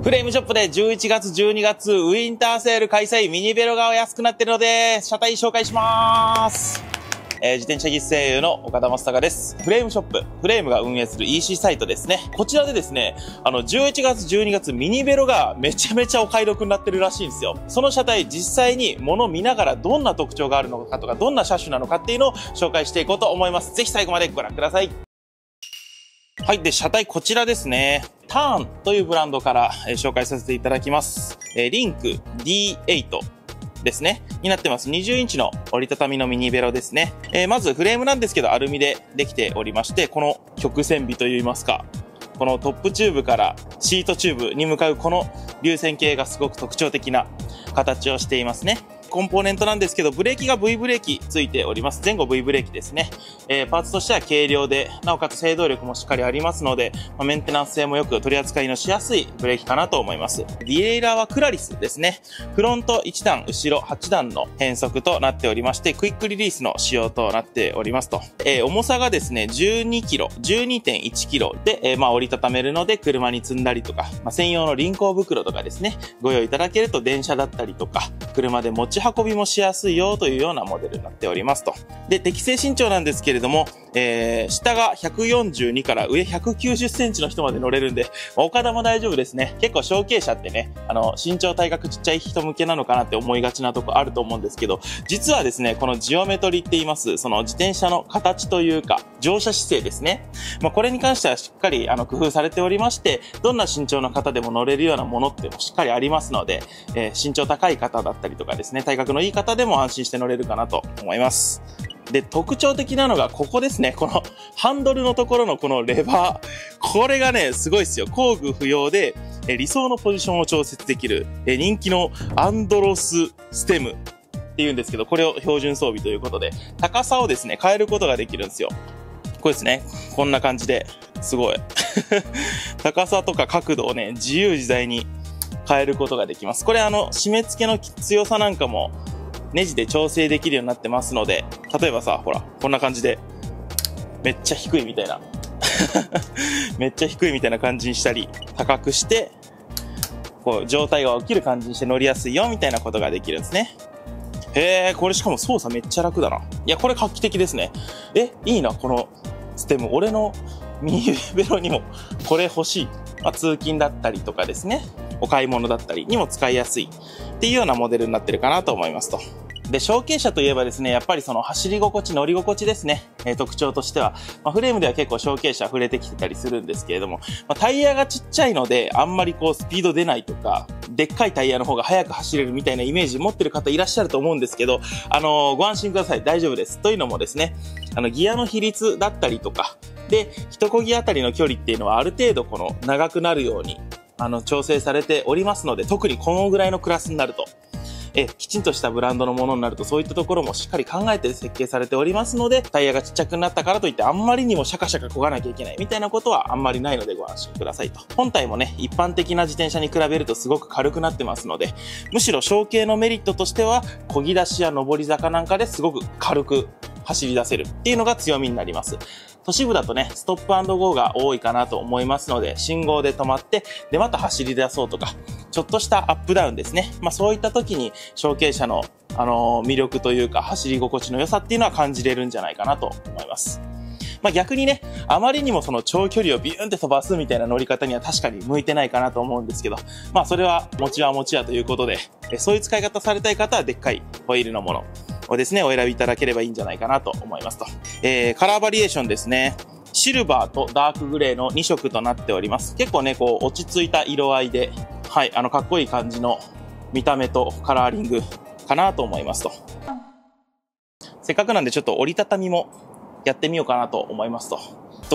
フレームショップで11月、12月、ウィンターセール開催、ミニベロが安くなってるので、車体紹介します。自転車技術声優の岡田正孝です。フレームショップ、フレームが運営する EC サイトですね。こちらでですね、11月、12月、ミニベロがめちゃめちゃお買い得になってるらしいんですよ。その車体、実際に物を見ながらどんな特徴があるのかとか、どんな車種なのかっていうのを紹介していこうと思います。ぜひ最後までご覧ください。はい。で、車体こちらですね。ターンというブランドから紹介させていただきます。リンク D8 ですね。になってます。20インチの折りたたみのミニベロですね。まずフレームなんですけど、アルミでできておりまして、この曲線美といいますか、このトップチューブからシートチューブに向かうこの流線形がすごく特徴的な形をしていますね。コンポーネントなんですけど、ブレーキが V ブレーキついております。前後 V ブレーキですね。パーツとしては軽量で、なおかつ制動力もしっかりありますので、メンテナンス性もよく取り扱いのしやすいブレーキかなと思います。ディレイラーはクラリスですね。フロント1段、後ろ8段の変速となっておりまして、クイックリリースの仕様となっておりますと。重さがですね、12キロ、12.1 キロで、折りたためるので、車に積んだりとか、専用の輪行袋とかですね、ご用意いただけると電車だったりとか、車で持ち運びもしやすいよというようなモデルになっておりますと。で、適正身長なんですけれども、下が142から上190センチの人まで乗れるんで、岡田も大丈夫ですね。結構小径車ってね、身長体格ちっちゃい人向けなのかなって思いがちなとこあると思うんですけど、実はですね、このジオメトリって言います、その自転車の形というか、乗車姿勢ですね。これに関してはしっかり工夫されておりまして、どんな身長の方でも乗れるようなものってもしっかりありますので、身長高い方だったりとかですね、体格のいい方でも安心して乗れるかなと思います。で、特徴的なのがここですね。このハンドルのところのこのレバー。これがね、すごいですよ。工具不要で理想のポジションを調節できる人気のアンドロスステムっていうんですけど、これを標準装備ということで、高さをですね、変えることができるんですよ。これですね。こんな感じで、すごい。高さとか角度をね、自由自在に変えることができます。これ締め付けの強さなんかもネジで調整できるようになってますので、例えばさ、ほら、こんな感じで、めっちゃ低いみたいな。めっちゃ低いみたいな感じにしたり、高くして、こう、状態が起きる感じにして乗りやすいよみたいなことができるんですね。へー、これしかも操作めっちゃ楽だな。いや、これ画期的ですね。いいな、このステム。俺のミニベロにもこれ欲しい。通勤だったりとかですね。お買い物だったりにも使いやすいっていうようなモデルになってるかなと思いますと。で、小径車といえばですね、やっぱりその走り心地、乗り心地ですね。特徴としては、フレームでは結構小径車触れてきてたりするんですけれども、タイヤがちっちゃいので、あんまりこうスピード出ないとか、でっかいタイヤの方が速く走れるみたいなイメージ持ってる方いらっしゃると思うんですけど、ご安心ください。大丈夫です。というのもですね、ギアの比率だったりとか、で、一漕ぎあたりの距離っていうのはある程度この長くなるように、調整されておりますので、特にこのぐらいのクラスになると、きちんとしたブランドのものになると、そういったところもしっかり考えて設計されておりますので、タイヤがちっちゃくなったからといって、あんまりにもシャカシャカ漕がなきゃいけないみたいなことはあんまりないのでご安心くださいと。本体もね、一般的な自転車に比べるとすごく軽くなってますので、むしろ小径のメリットとしては、漕ぎ出しや上り坂なんかですごく軽く走り出せるっていうのが強みになります。都市部だとね、ストップ&ゴーが多いかなと思いますので、信号で止まって、で、また走り出そうとか、ちょっとしたアップダウンですね。そういった時に、小径車の、魅力というか、走り心地の良さっていうのは感じれるんじゃないかなと思います。逆にね、あまりにもその長距離をビューンって飛ばすみたいな乗り方には確かに向いてないかなと思うんですけど、それは持ちは持ちやということで、そういう使い方されたい方はでっかいホイールのものをですね、お選びいただければいいんじゃないかなと思いますと。カラーバリエーションですね。シルバーとダークグレーの2色となっております。結構ね、こう落ち着いた色合いで、はい、かっこいい感じの見た目とカラーリングかなと思いますと。せっかくなんでちょっと折りたたみもやってみようかなと思いますと。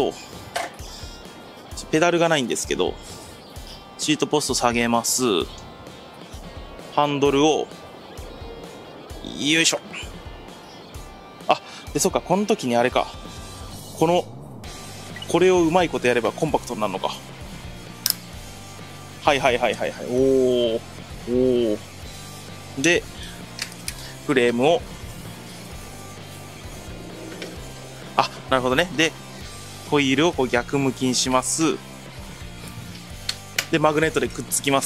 ペダルがないんですけど、シートポスト下げます。ハンドルを、よいしょ。で、そっか、この時にあれか。これをうまいことやればコンパクトになるのか。はい。おー。で、フレームを、なるほどね。で、ホイールをこう逆向きにします。 で、マグネットでくっつきます。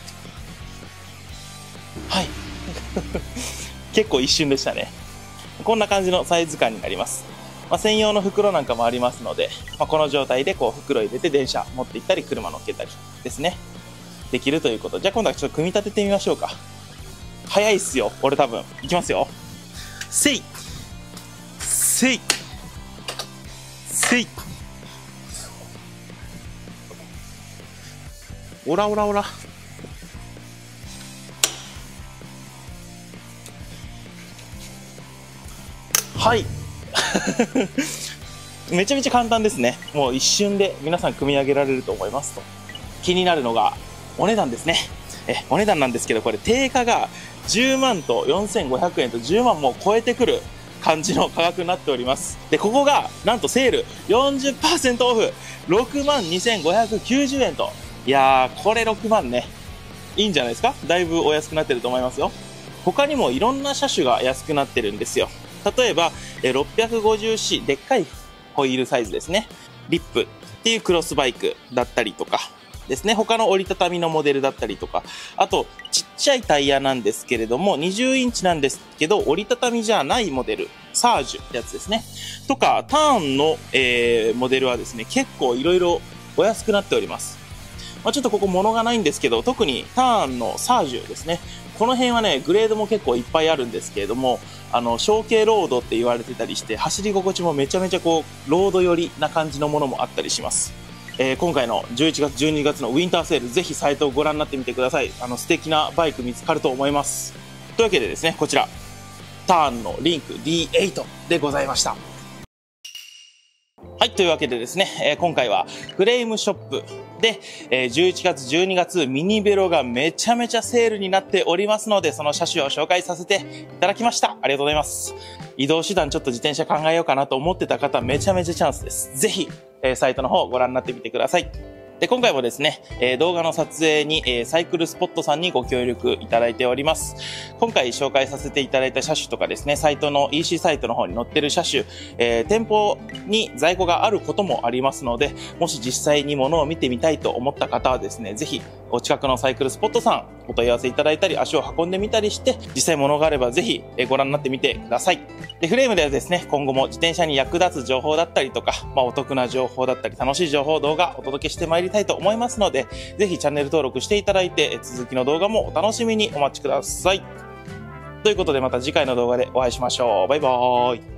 はい。結構一瞬でしたね。こんな感じのサイズ感になります。専用の袋なんかもありますので、この状態でこう袋入れて電車持って行ったり車乗っけたりですね。できるということ。じゃあ今度はちょっと組み立ててみましょうか。早いっすよ。俺多分。いきますよ。せいせいせいオラオラオラ。はい。めちゃめちゃ簡単ですね。もう一瞬で皆さん組み上げられると思いますと。気になるのがお値段ですね。お値段なんですけど、これ定価が10万と4500円と10万も超えてくる感じの価格になっております。で、ここがなんとセール 40% オフ6万2590円と。いやー、これ6万ね。いいんじゃないですか？だいぶお安くなってると思いますよ。他にもいろんな車種が安くなってるんですよ。例えば、650C でっかいホイールサイズですね。リップっていうクロスバイクだったりとかですね。他の折りたたみのモデルだったりとか、あとちっちゃいタイヤなんですけれども20インチなんですけど折りたたみじゃないモデル、サージュってやつですね。とかターンの、モデルはですね、結構いろいろお安くなっております。ちょっとここ物がないんですけど、特にターンのサージュですね。この辺はね、グレードも結構いっぱいあるんですけれども、小径ロードって言われてたりして、走り心地もめちゃめちゃこう、ロード寄りな感じのものもあったりします。今回の11月、12月のウィンターセール、ぜひサイトをご覧になってみてください。素敵なバイク見つかると思います。というわけでですね、こちら、ターンのリンク D8 でございました。はい、というわけでですね、今回はフレームショップで、11月、12月ミニベロがめちゃめちゃセールになっておりますので、その車種を紹介させていただきました。ありがとうございます。移動手段ちょっと自転車考えようかなと思ってた方、めちゃめちゃチャンスです。ぜひ、サイトの方をご覧になってみてください。で、今回もですね、動画の撮影に、サイクルスポットさんにご協力いただいております。今回紹介させていただいた車種とかですね、サイトの EC サイトの方に載ってる車種、店舗に在庫があることもありますので、もし実際に物を見てみたいと思った方はですね、ぜひお近くのサイクルスポットさんお問い合わせいただいたり、足を運んでみたりして、実際物があればぜひご覧になってみてください。で、フレームではですね、今後も自転車に役立つ情報だったりとか、お得な情報だったり、楽しい情報動画お届けしてまいりたいと思いますので、ぜひチャンネル登録していただいて、続きの動画もお楽しみにお待ちください。ということでまた次回の動画でお会いしましょう。バイバーイ。